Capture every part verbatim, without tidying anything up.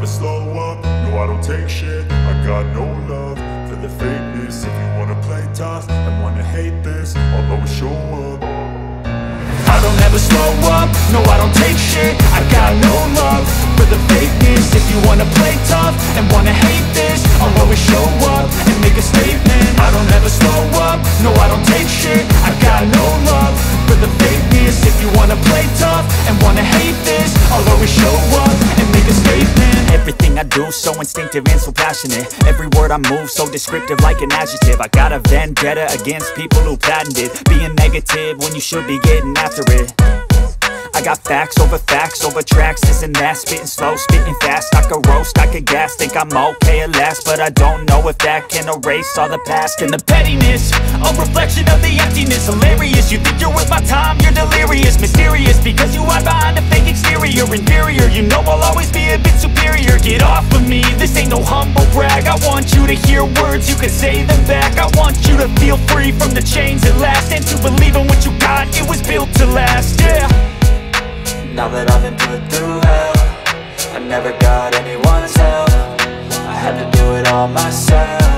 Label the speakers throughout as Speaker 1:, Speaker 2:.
Speaker 1: never slow up, no I don't take shit. I got no love for the fakeness. If you wanna play tough and wanna hate this, I'll always show up. I don't ever slow up, no I don't take shit. I got no love for the fakeness. If you wanna play tough and wanna hate this, I'll always show up and make a statement. I don't ever slow up, no I don't take shit. I got no love for the fakeness. If you wanna play tough and wanna hate this, I'll always show up and make a statement.
Speaker 2: Everything I do so instinctive and so passionate. Every word I move so descriptive like an adjective. I got a vendetta against people who patented being negative when you should be getting after it. I got facts over facts over tracks, this and that. Spitting slow, spitting fast, I could roast, I could gas. Think I'm okay at last, but I don't know if that can erase all the past. And the pettiness, a reflection of the emptiness. Hilarious, you think you're worth my time, you're delirious. Mysterious, because you hide behind a fake exterior. Inferior, you know I'll always be a bit superior. Get off of me, this ain't no humble brag. I want you to hear words, you can say them back. I want you to feel free from the chains that last, and to believe in what you got, it was built to last, yeah.
Speaker 3: Now that I've been put through hell, I never got anyone's help. I had to do it all myself.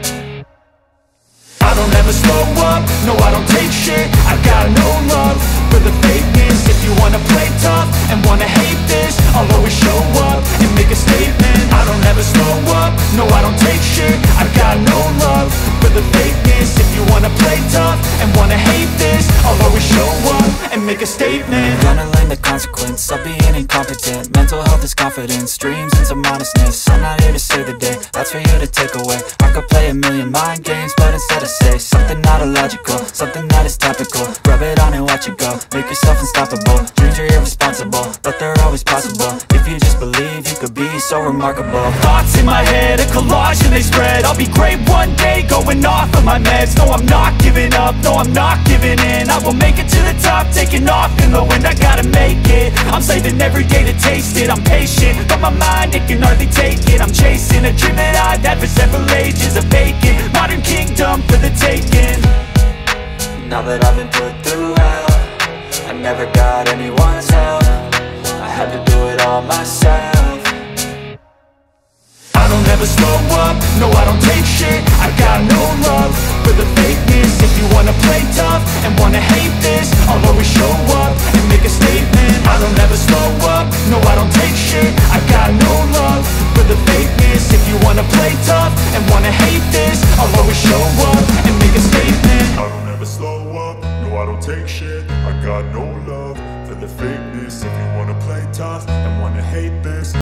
Speaker 1: I don't ever slow up, no I don't take shit. I got no love for the fakeness. If you wanna play tough and wanna hate this, I'll always show up and make a statement. I don't ever slow up, no I don't take shit. I got no love for the fakeness. If you wanna play tough and wanna hate this, I'll always show up and make a statement.
Speaker 3: Gonna learn the consequence of being incompetent. Mental health is confidence, dreams and some honestness. I'm not here to save the day, that's for you to take away. I could play a million mind games, but instead I say something not illogical, something that is topical. Rub it on and watch it go, make yourself unstoppable. Dreams are irresponsible, but they're always possible. If you just believe, you could be so remarkable.
Speaker 2: Thoughts in my head, a collage and they spread. I'll be great one day, going off of my meds. No, I'm not giving up, no, I'm not giving in. I will make it to the top, taking off in the wind. I gotta make it, I'm saving every day to taste it. I'm patient, but my mind, it can hardly take it. I'm chasing a dream that I've had for several ages. A vacant, modern kingdom for the taking.
Speaker 3: Now that I've been put through hell, I never got anyone's help. I had to do it all myself.
Speaker 1: I don't ever slow up, no I don't take shit. I got no love for the fakeness. If you wanna play tough and wanna hate this, I'll always show up and make a statement. I don't ever slow up, no I don't take shit. I got no love for the fakeness. If you wanna play tough and wanna hate this, I'll always show up and make a statement. I don't ever slow up, no I don't take shit. I got no love for the fakeness. If you wanna play tough and wanna hate this,